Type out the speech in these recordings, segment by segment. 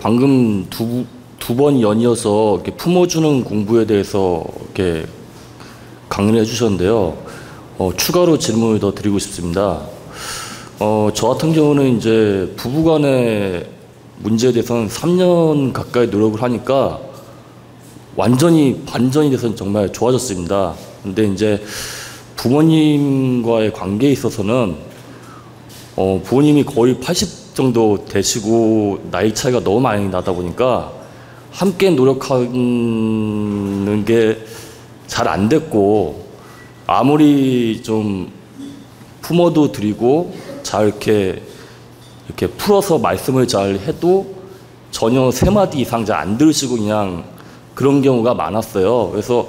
방금 두 번 연이어서 이렇게 품어주는 공부에 대해서 이렇게 강의를 해주셨는데요. 추가로 질문을 더 드리고 싶습니다. 저 같은 경우는 이제 부부간의 문제에 대해서는 3년 가까이 노력을 하니까 완전히 반전이 돼서 정말 좋아졌습니다. 근데 이제 부모님과의 관계에 있어서는 부모님이 거의 80 정도 되시고 나이 차이가 너무 많이 나다 보니까 함께 노력하는 게 잘 안 됐고, 아무리 좀 품어도 드리고 잘 이렇게 풀어서 말씀을 잘 해도 전혀 3마디 이상 잘 안 들으시고 그냥 그런 경우가 많았어요. 그래서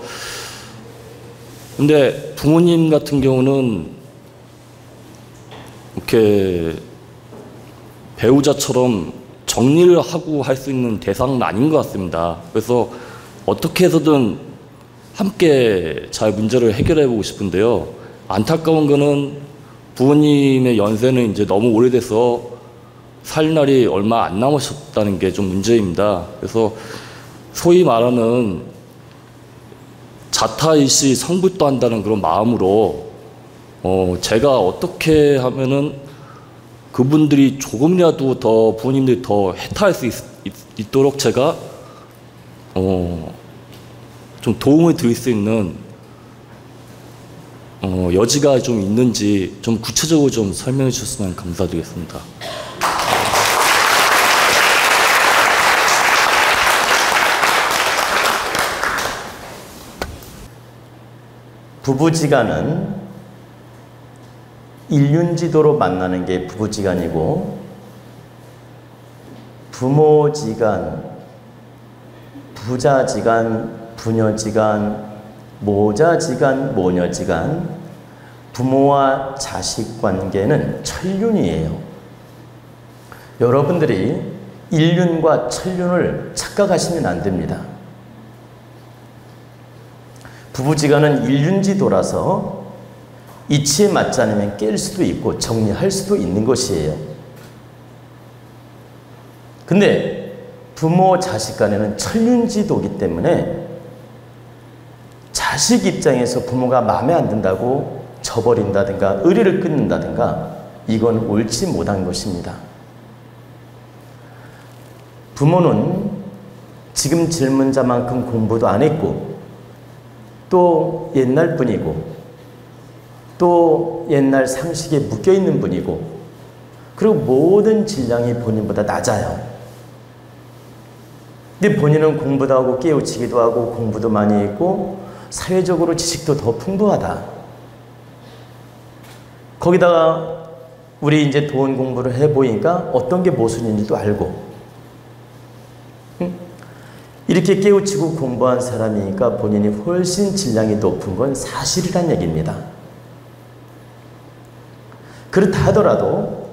근데 부모님 같은 경우는 이렇게 배우자처럼 정리를 하고 할 수 있는 대상은 아닌 것 같습니다. 그래서 어떻게 해서든 함께 잘 문제를 해결해 보고 싶은데요. 안타까운 거는 부모님의 연세는 이제 너무 오래돼서 살 날이 얼마 안 남으셨다는 게 좀 문제입니다. 그래서 소위 말하는 자타일시 성불도 한다는 그런 마음으로 제가 어떻게 하면은 그분들이 조금이라도 더 부모님들이 더 해탈할 수 있도록 제가 좀 도움을 드릴 수 있는 여지가 좀 있는지 좀 구체적으로 좀 설명해 주셨으면 감사드리겠습니다. 부부지간은 일륜지도로 만나는 게 부부지간이고, 부모지간, 부자지간, 부녀지간, 모자지간, 모녀지간, 부모와 자식 관계는 천륜이에요. 여러분들이 일륜과 천륜을 착각하시면 안 됩니다. 부부지간은 일륜지도라서 이치에 맞지 않으면 깰 수도 있고 정리할 수도 있는 것이에요. 근데 부모 자식 간에는 천륜지도이기 때문에 자식 입장에서 부모가 마음에 안 든다고 저버린다든가 의리를 끊는다든가 이건 옳지 못한 것입니다. 부모는 지금 질문자만큼 공부도 안 했고 또 옛날 분이고 또 옛날 상식에 묶여있는 분이고, 그리고 모든 질량이 본인보다 낮아요. 근데 본인은 공부도 하고 깨우치기도 하고 공부도 많이 했고 사회적으로 지식도 더 풍부하다. 거기다가 우리 이제 돈 공부를 해보니까 어떤 게 모순인지도 알고, 이렇게 깨우치고 공부한 사람이니까 본인이 훨씬 질량이 높은 건 사실이란 얘기입니다. 그렇다 하더라도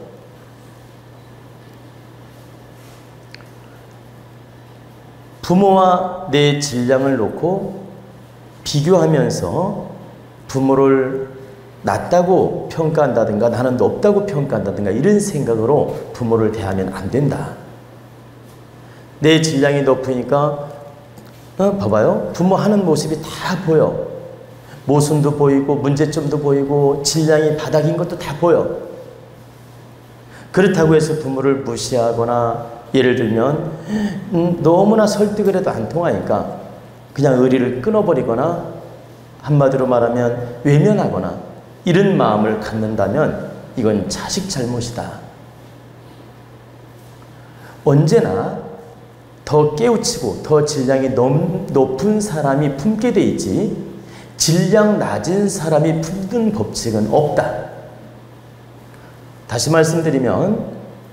부모와 내 질량을 놓고 비교하면서 부모를 낮다고 평가한다든가 나는 높다고 평가한다든가 이런 생각으로 부모를 대하면 안 된다. 내 질량이 높으니까 봐봐요. 부모 하는 모습이 다 보여. 모순도 보이고 문제점도 보이고 질량이 바닥인 것도 다 보여. 그렇다고 해서 부모를 무시하거나 예를 들면 너무나 설득을 해도 안 통하니까 그냥 의리를 끊어버리거나 한마디로 말하면 외면하거나 이런 마음을 갖는다면 이건 자식 잘못이다. 언제나 더 깨우치고 더 질량이 높은 사람이 품게 돼 있지 질량 낮은 사람이 품는 법칙은 없다. 다시 말씀드리면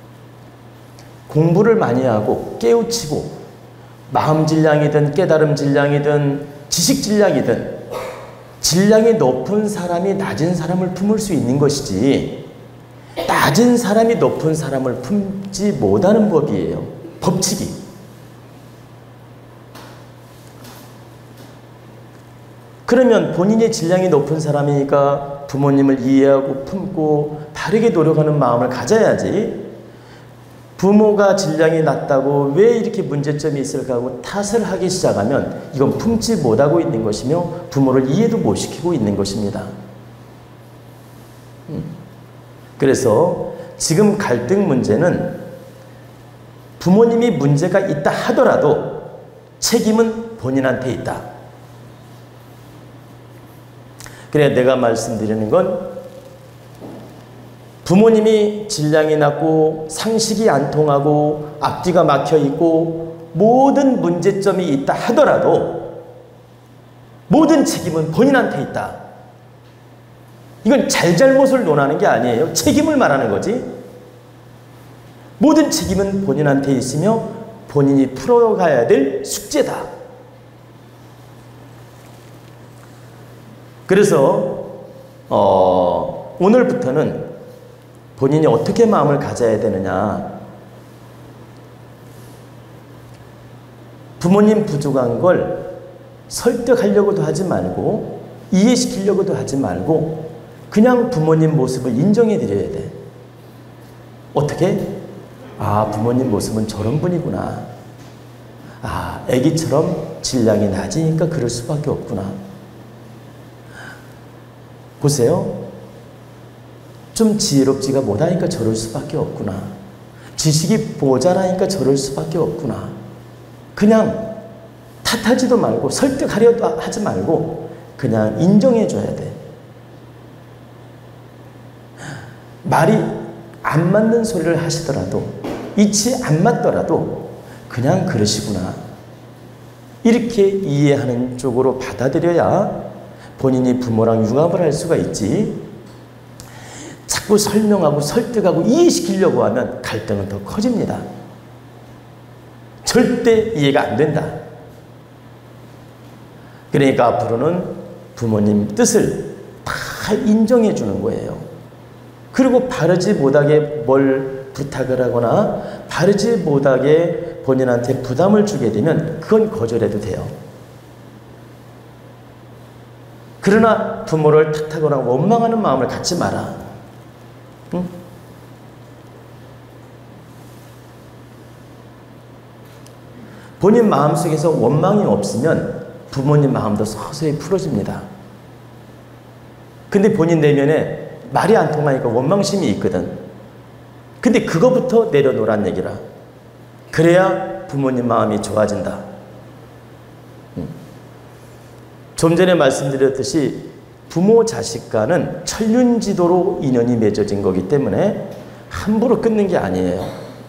공부를 많이 하고 깨우치고 마음 질량이든 깨달음 질량이든 지식 질량이든 질량이 높은 사람이 낮은 사람을 품을 수 있는 것이지 낮은 사람이 높은 사람을 품지 못하는 법이에요. 법칙이. 그러면 본인의 질량이 높은 사람이니까 부모님을 이해하고 품고 바르게 노력하는 마음을 가져야지, 부모가 질량이 낮다고 왜 이렇게 문제점이 있을까 하고 탓을 하기 시작하면 이건 품지 못하고 있는 것이며 부모를 이해도 못 시키고 있는 것입니다. 그래서 지금 갈등 문제는 부모님이 문제가 있다 하더라도 책임은 본인한테 있다. 그래 내가 말씀드리는 건 부모님이 질량이 낮고 상식이 안 통하고 앞뒤가 막혀 있고 모든 문제점이 있다 하더라도 모든 책임은 본인한테 있다. 이건 잘잘못을 논하는 게 아니에요. 책임을 말하는 거지. 모든 책임은 본인한테 있으며 본인이 풀어가야 될 숙제다. 그래서 오늘부터는 본인이 어떻게 마음을 가져야 되느냐. 부모님 부족한 걸 설득하려고도 하지 말고 이해시키려고도 하지 말고 그냥 부모님 모습을 인정해 드려야 돼. 어떻게? 아, 부모님 모습은 저런 분이구나. 아, 애기처럼 질량이 낮으니까 그럴 수밖에 없구나. 보세요. 좀 지혜롭지가 못하니까 저럴 수밖에 없구나. 지식이 모자라니까 저럴 수밖에 없구나. 그냥 탓하지도 말고 설득하려도 하지 말고 그냥 인정해 줘야 돼. 말이 안 맞는 소리를 하시더라도 이치 안 맞더라도 그냥 그러시구나. 이렇게 이해하는 쪽으로 받아들여야 본인이 부모랑 융합을 할 수가 있지. 자꾸 설명하고 설득하고 이해시키려고 하면 갈등은 더 커집니다. 절대 이해가 안 된다. 그러니까 앞으로는 부모님 뜻을 다 인정해 주는 거예요. 그리고 바르지 못하게 뭘 부탁을 하거나 바르지 못하게 본인한테 부담을 주게 되면 그건 거절해도 돼요. 그러나 부모를 탓하거나 원망하는 마음을 갖지 마라. 응? 본인 마음속에서 원망이 없으면 부모님 마음도 서서히 풀어집니다. 근데 본인 내면에 말이 안 통하니까 원망심이 있거든. 근데 그거부터 내려놓으란 얘기라. 그래야 부모님 마음이 좋아진다. 좀 전에 말씀드렸듯이 부모 자식과는 천륜지도로 인연이 맺어진 거기 때문에 함부로 끊는 게 아니에요.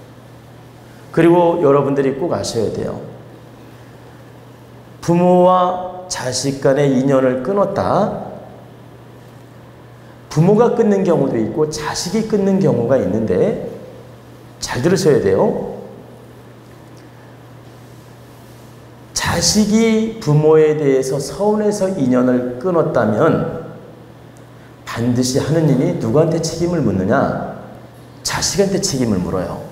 그리고 여러분들이 꼭 아셔야 돼요. 부모와 자식 간의 인연을 끊었다. 부모가 끊는 경우도 있고 자식이 끊는 경우가 있는데 잘 들으셔야 돼요. 자식이 부모에 대해서 서운해서 인연을 끊었다면 반드시 하느님이 누구한테 책임을 묻느냐? 자식한테 책임을 물어요.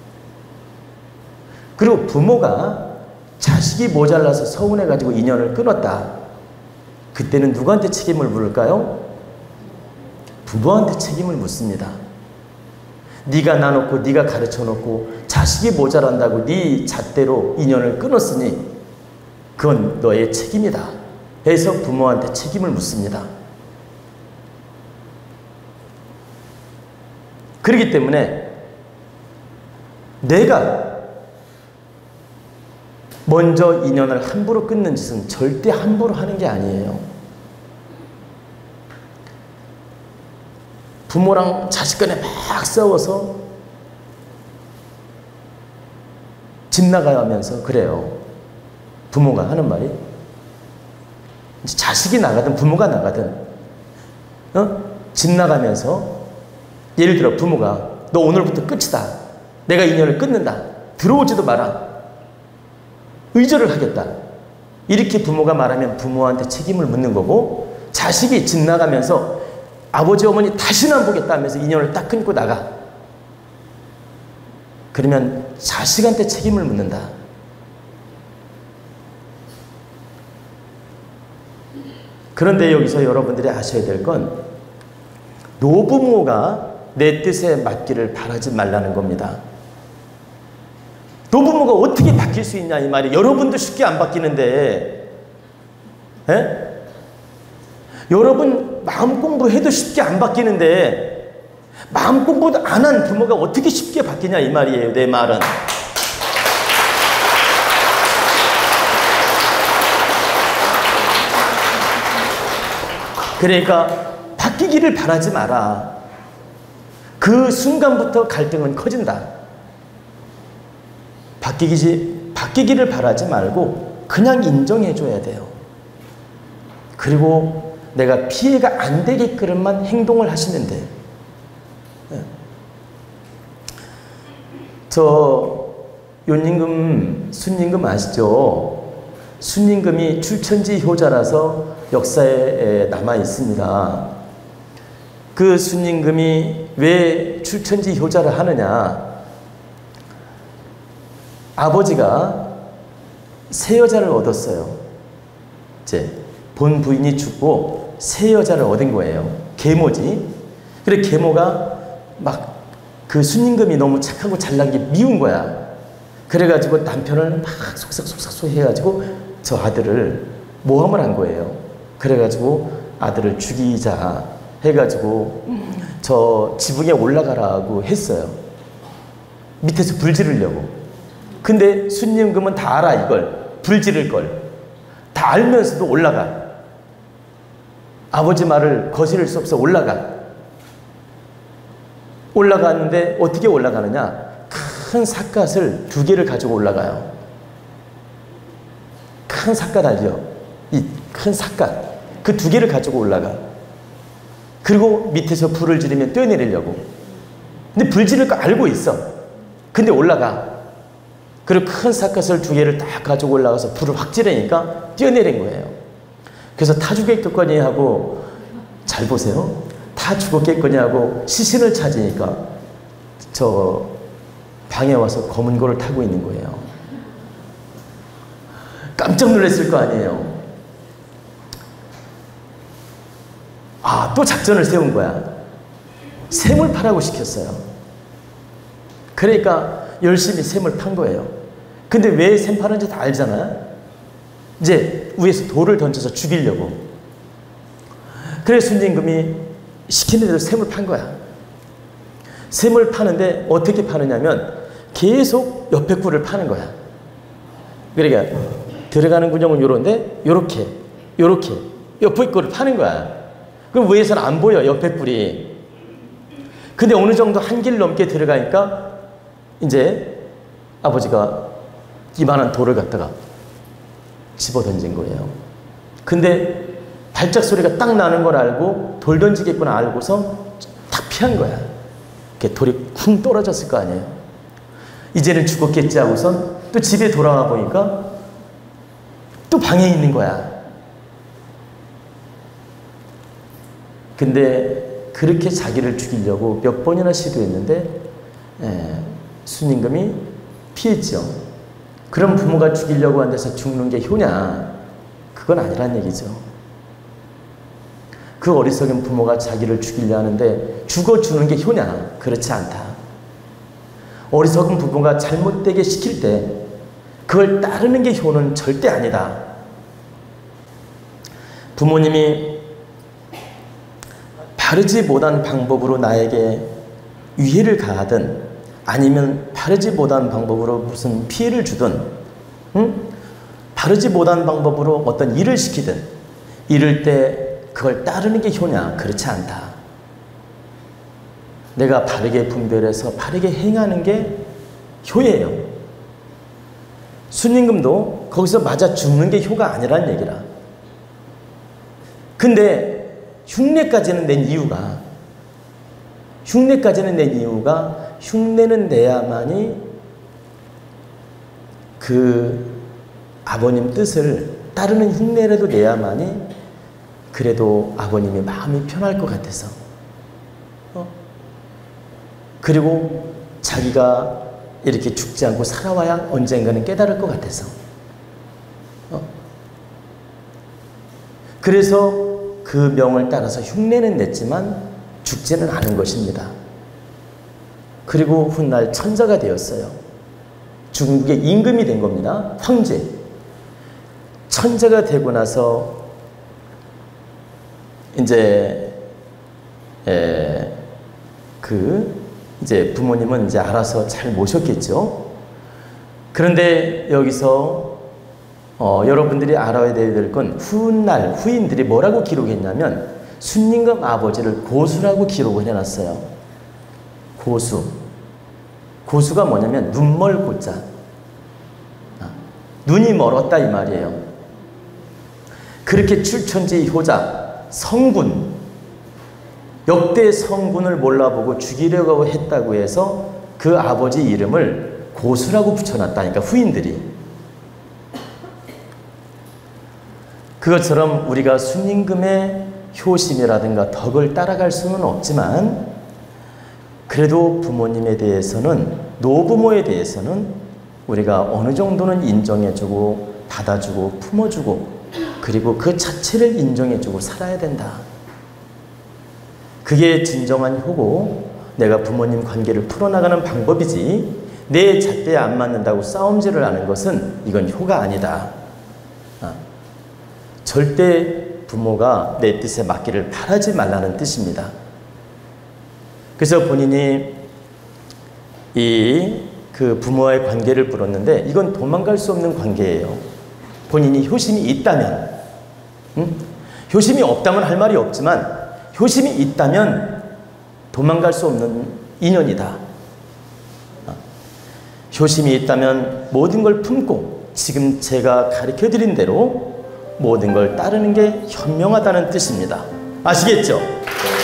그리고 부모가 자식이 모자라서 서운해가지고 인연을 끊었다. 그때는 누구한테 책임을 물을까요? 부모한테 책임을 묻습니다. 네가 나놓고 네가 가르쳐놓고 자식이 모자란다고 네 잣대로 인연을 끊었으니 그건 너의 책임이다 해서 부모한테 책임을 묻습니다. 그렇기 때문에 내가 먼저 인연을 함부로 끊는 짓은 절대 함부로 하는 게 아니에요. 부모랑 자식 간에 막 싸워서 집 나가면서 그래요. 부모가 하는 말이 자식이 나가든 부모가 나가든 집 나가면서 예를 들어 부모가 너 오늘부터 끝이다. 내가 인연을 끊는다. 들어오지도 마라. 의절을 하겠다. 이렇게 부모가 말하면 부모한테 책임을 묻는 거고 자식이 집 나가면서 아버지 어머니 다시는 안 보겠다 하면서 인연을 딱 끊고 나가. 그러면 자식한테 책임을 묻는다. 그런데 여기서 여러분들이 아셔야 될 건 노부모가 내 뜻에 맞기를 바라지 말라는 겁니다. 부모가 어떻게 바뀔 수 있냐 이 말이에요. 여러분도 쉽게 안 바뀌는데, 에? 여러분 마음 공부해도 쉽게 안 바뀌는데 마음 공부도 안 한 부모가 어떻게 쉽게 바뀌냐 이 말이에요. 내 말은. 그러니까 바뀌기를 바라지 마라. 그 순간부터 갈등은 커진다. 바뀌기를 바라지 말고 그냥 인정해줘야 돼요. 그리고 내가 피해가 안 되게끔만 행동을 하시면 돼. 저 윤임금, 순임금 아시죠? 순임금이 출천지 효자라서 역사에 남아 있습니다. 그 순임금이 왜 출천지 효자를 하느냐? 아버지가 새 여자를 얻었어요. 이제 본 부인이 죽고 새 여자를 얻은 거예요. 계모지. 그래 계모가 막 그 순임금이 너무 착하고 잘난 게 미운 거야. 그래가지고 남편을 막 속삭속삭 해가지고 저 아들을 모함을 한 거예요. 그래가지고 아들을 죽이자 해가지고 저 지붕에 올라가라고 했어요. 밑에서 불 지르려고. 근데 순임금은 다 알아 이걸. 불 지를 걸. 다 알면서도 올라가. 아버지 말을 거스를 수 없어 올라가. 올라가는데 어떻게 올라가느냐? 큰 삿갓을 2개를 가지고 올라가요. 큰 삿갓 알죠? 이 큰 삿갓. 그 2개를 가지고 올라가. 그리고 밑에서 불을 지르면 뛰어내리려고. 근데 불 지를 거 알고 있어. 근데 올라가. 그리고 큰 삿갓을 2개를 딱 가지고 올라가서 불을 확 지르니까 뛰어내린 거예요. 그래서 타 죽겠거니 하고, 잘 보세요. 타 죽었겠거니 하고 시신을 찾으니까 저 방에 와서 검은 고를 타고 있는 거예요. 깜짝 놀랐을 거 아니에요. 아, 또 작전을 세운 거야. 샘을 파라고 시켰어요. 그러니까 열심히 샘을 판 거예요. 근데 왜 샘 파는지 다 알잖아요. 이제 위에서 돌을 던져서 죽이려고. 그래서 순임금이 시키는 대로 샘을 판 거야. 샘을 파는데 어떻게 파느냐면 계속 옆에 꿀을 파는 거야. 그러니까 들어가는 구멍은 요런데 요렇게 옆에 꿀을 파는 거야. 그럼 위에서는 안 보여 옆에 꿀이. 근데 어느 정도 한길 넘게 들어가니까 이제 아버지가 이만한 돌을 갖다가 집어 던진 거예요. 근데 발작 소리가 딱 나는 걸 알고 돌 던지겠구나 알고서 탁 피한 거야. 이렇게 돌이 쿵 떨어졌을 거 아니에요. 이제는 죽었겠지 하고선 또 집에 돌아와 보니까 또 방에 있는 거야. 근데 그렇게 자기를 죽이려고 몇 번이나 시도했는데 순임금이 피했죠. 그럼 부모가 죽이려고 한 데서 죽는 게 효냐? 그건 아니란 얘기죠. 그 어리석은 부모가 자기를 죽이려 하는데 죽어주는 게 효냐? 그렇지 않다. 어리석은 부모가 잘못되게 시킬 때 그걸 따르는 게 효는 절대 아니다. 부모님이 바르지 못한 방법으로 나에게 위해를 가하든 아니면 바르지 못한 방법으로 무슨 피해를 주든 바르지 못한 방법으로 어떤 일을 시키든 이럴 때 그걸 따르는 게 효냐? 그렇지 않다. 내가 바르게 분별해서 바르게 행하는 게 효예요. 순임금도 거기서 맞아 죽는 게 효가 아니란 얘기라. 근데 흉내까지는 낸 이유가 흉내는 내야만이 그 아버님 뜻을 따르는 흉내라도 내야만이 그래도 아버님의 마음이 편할 것 같아서 그리고 자기가 이렇게 죽지 않고 살아와야 언젠가는 깨달을 것 같아서 그래서 그 명을 따라서 흉내는 냈지만 죽지는 않은 것입니다. 그리고 훗날 천자가 되었어요. 중국의 임금이 된 겁니다. 황제. 천자가 되고 나서 이제 이제 부모님은 이제 알아서 잘 모셨겠죠. 그런데 여기서 여러분들이 알아야 될 건 훗날 후인들이 뭐라고 기록했냐면 순임금 아버지를 고수라고 기록을 해놨어요. 고수. 고수가 뭐냐면 눈멀 고자. 눈이 멀었다 이 말이에요. 그렇게 출천지 효자, 성군, 역대 성군을 몰라보고 죽이려고 했다고 해서 그 아버지 이름을 고수라고 붙여놨다니까 후인들이. 그것처럼 우리가 순임금의 효심이라든가 덕을 따라갈 수는 없지만 그래도 부모님에 대해서는, 노부모에 대해서는 우리가 어느 정도는 인정해주고 받아주고 품어주고 그리고 그 자체를 인정해주고 살아야 된다. 그게 진정한 효고 내가 부모님 관계를 풀어나가는 방법이지, 내 잣대에 안 맞는다고 싸움질을 하는 것은 이건 효가 아니다. 절대 부모가 내 뜻에 맞기를 바라지 말라는 뜻입니다. 그래서 본인이 그 부모와의 관계를 풀었는데 이건 도망갈 수 없는 관계예요. 본인이 효심이 있다면, 효심이 없다면 할 말이 없지만 효심이 있다면 도망갈 수 없는 인연이다. 효심이 있다면 모든 걸 품고 지금 제가 가르쳐드린 대로 모든 걸 따르는 게 현명하다는 뜻입니다. 아시겠죠?